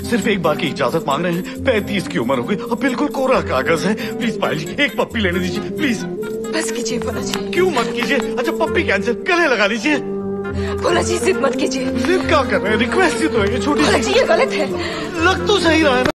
सिर्फ एक बार की इजाजत मांग रहे हैं। 35 की उम्र हो गई, अब बिल्कुल कोरा कागज है। प्लीज पायल जी, एक पप्पी लेने दीजिए प्लीज। बस कीजिए भोला जी। क्यों मत कीजिए? अच्छा पप्पी कैंसिल, गले लगा लीजिए। भोला जी जिद मत कीजिए। जिद क्या कर रहे हैं? रिक्वेस्ट ही तो है ये छोटी भोला जी ये गलत है। लग तो सही रहा है ना।